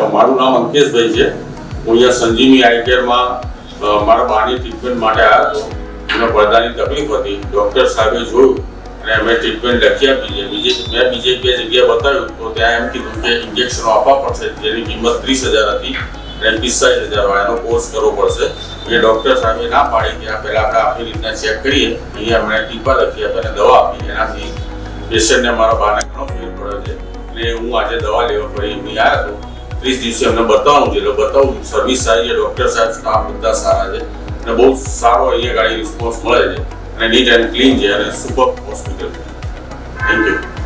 મારું નામ અંકેશભાઈ છે। હું અહીંયા સંજીવની આઈ કેરમાં મારા બાની ટ્રીટમેન્ટ માટે આવ્યો હતો। મને પડદાની તકલીફ હતી। ડૉક્ટર સાહેબે જોયું અને અમે ટ્રીટમેન્ટ લખી આપી છે। મેં બીજે બે જગ્યાએ બતાવ્યું તો ત્યાં એમ કીધું કે ઇન્જેક્શનો આપવા પડશે, જેની કિંમત 30,000 હતી અને 45,000 વાળાનો કોર્સ કરવો પડશે। એ ડૉક્ટર સાહેબે ના પાડી કે આ પહેલાં આપણે આપણી રીતના ચેક કરીએ। અહીંયા અમને ટીપા લખી આપી અને દવા આપી। એનાથી પેશન્ટને મારા બાને ઘણો ફેર પડ્યો છે અને હું આજે દવા લેવા ફરી અહીં આવ્યો હતો। 30 દિવસે અમને બતાવવાનું છે, એટલે બતાવું। સર્વિસ સારી છે, ડૉક્ટર સાહેબ સ્ટાફ બધા સારા છે અને બહુ સારો અહીંયા ગાડી રિસ્પોન્સ મળે છે અને નીટ એન્ડ ક્લીન છે અને સુપર હોસ્પિટલ છે। Thank you.